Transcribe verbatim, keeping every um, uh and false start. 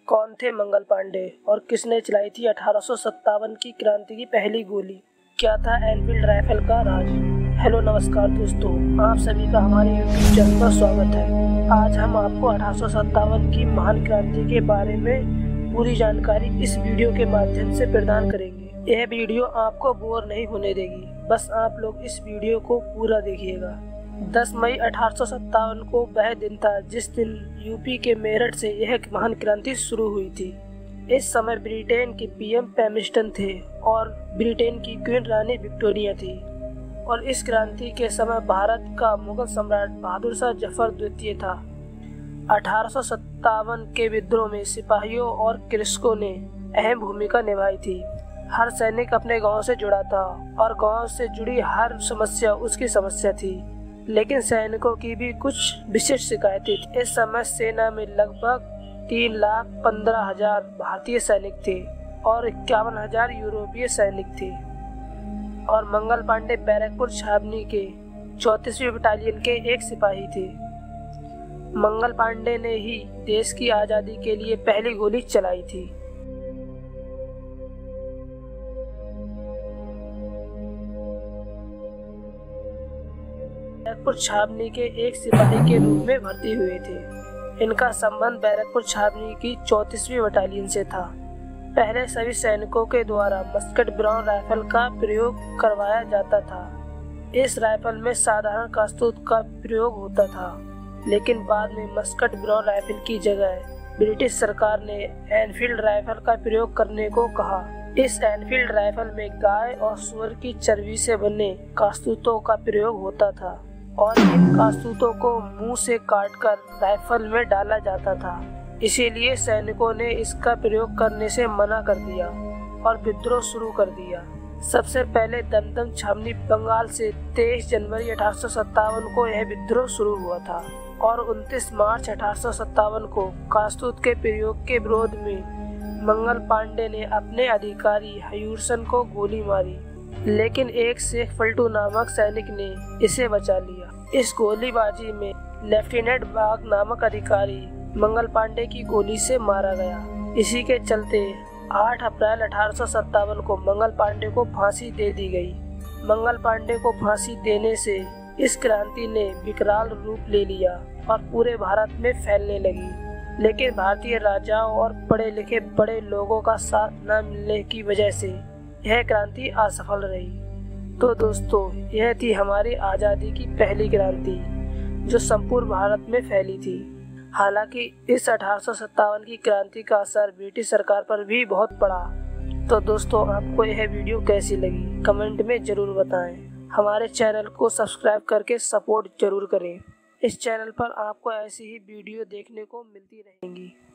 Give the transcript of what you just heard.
कौन थे मंगल पांडे और किसने चलाई थी अठारह सौ सत्तावन की क्रांति की पहली गोली? क्या था एनफील्ड राइफल का राज? हेलो नमस्कार दोस्तों, आप सभी का हमारे यूट्यूब चैनल पर स्वागत है। आज हम आपको अठारह सौ सत्तावन की महान क्रांति के बारे में पूरी जानकारी इस वीडियो के माध्यम से प्रदान करेंगे। यह वीडियो आपको बोर नहीं होने देगी, बस आप लोग इस वीडियो को पूरा देखिएगा। दस मई अठारह सौ सत्तावन को वह दिन था जिस दिन यूपी के मेरठ से यह महान क्रांति शुरू हुई थी। इस समय ब्रिटेन के पीएम पैमिस्टन थे और ब्रिटेन की क्वीन रानी विक्टोरिया थी। और इस क्रांति के समय भारत का मुगल सम्राट बहादुर शाह जफर द्वितीय था। अठारह सौ सत्तावन के विद्रोह में सिपाहियों और कृषकों ने अहम भूमिका निभाई थी। हर सैनिक अपने गांव से जुड़ा था और गांव से जुड़ी हर समस्या उसकी समस्या थी। लेकिन सैनिकों की भी कुछ विशिष्ट शिकायतें थी। इस समय सेना में लगभग तीन लाख पंद्रह हजार भारतीय सैनिक थे और इक्यावन हजार यूरोपीय सैनिक थे। और मंगल पांडे बैरकपुर छावनी के चौंतीसवीं बटालियन के एक सिपाही थे। मंगल पांडे ने ही देश की आज़ादी के लिए पहली गोली चलाई थी। बैरकपुर छावनी के एक सिपाही के रूप में भर्ती हुए थे। इनका संबंध बैरकपुर छावनी की चौंतीसवीं बटालियन से था। पहले सभी सैनिकों के द्वारा मस्कट ब्राउन राइफल का प्रयोग करवाया जाता था। इस राइफल में साधारण कारतूस का प्रयोग होता था, लेकिन बाद में मस्कट ब्राउन राइफल की जगह ब्रिटिश सरकार ने एनफील्ड राइफल का प्रयोग करने को कहा। इस एनफील्ड राइफल में गाय और सुअर की चर्बी से बने कारतूसों का प्रयोग होता था और इन कारतूसों को मुंह से काटकर राइफल में डाला जाता था। इसीलिए सैनिकों ने इसका प्रयोग करने से मना कर दिया और विद्रोह शुरू कर दिया। सबसे पहले दमदम छावनी बंगाल से तेईस जनवरी अठारह सौ सत्तावन को यह विद्रोह शुरू हुआ था और उनतीस मार्च अठारह सौ सत्तावन को कारतूस के प्रयोग के विरोध में मंगल पांडे ने अपने अधिकारी हयूरसन को गोली मारी, लेकिन एक शेख फल्टू नामक सैनिक ने इसे बचा लिया। इस गोलीबाजी में लेफ्टिनेंट बाग नामक अधिकारी मंगल पांडे की गोली से मारा गया। इसी के चलते आठ अप्रैल अठारह सौ सत्तावन को मंगल पांडे को फांसी दे दी गई। मंगल पांडे को फांसी देने से इस क्रांति ने विकराल रूप ले लिया और पूरे भारत में फैलने लगी। लेकिन भारतीय राजाओं और पढ़े लिखे बड़े लोगों का साथ न मिलने की वजह से यह क्रांति असफल रही। तो दोस्तों, यह थी हमारी आज़ादी की पहली क्रांति जो संपूर्ण भारत में फैली थी। हालांकि इस अठारह सौ सत्तावन की क्रांति का असर ब्रिटिश सरकार पर भी बहुत पड़ा। तो दोस्तों, आपको यह वीडियो कैसी लगी कमेंट में ज़रूर बताएं। हमारे चैनल को सब्सक्राइब करके सपोर्ट जरूर करें। इस चैनल पर आपको ऐसी ही वीडियो देखने को मिलती रहेंगी।